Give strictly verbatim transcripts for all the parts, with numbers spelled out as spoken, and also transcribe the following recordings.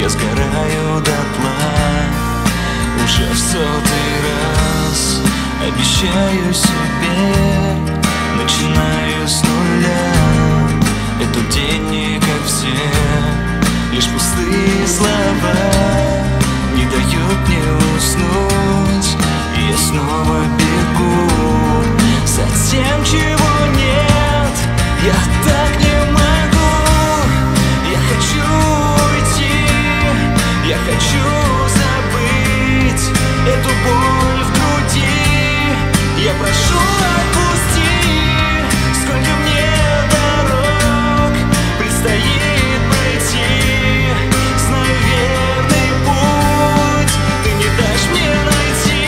я сгораю дотла. Уже в сотый раз обещаю себе, начинаю с нуля. Этот день не как все, лишь пустые слова не дают мне уснуть, и я снова бегу за тем, чего нет. Я так не могу, я хочу уйти, я хочу забыть эту боль в груди. Я прошу, отпусти, сколько мне дорог предстоит пройти. Знаю верный путь, ты не дашь мне найти.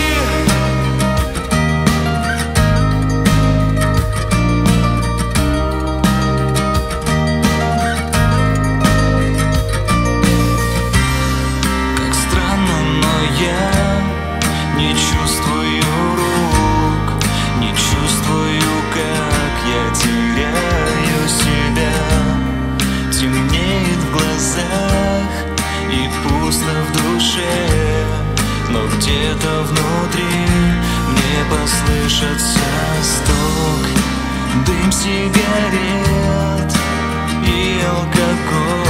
Как странно, но я не чувствую рук, не чувствую, как я теряю себя. Темнеет в глазах и пусто в душе, но где-то внутри мне послышится стук, дым сигарет и алкоголь.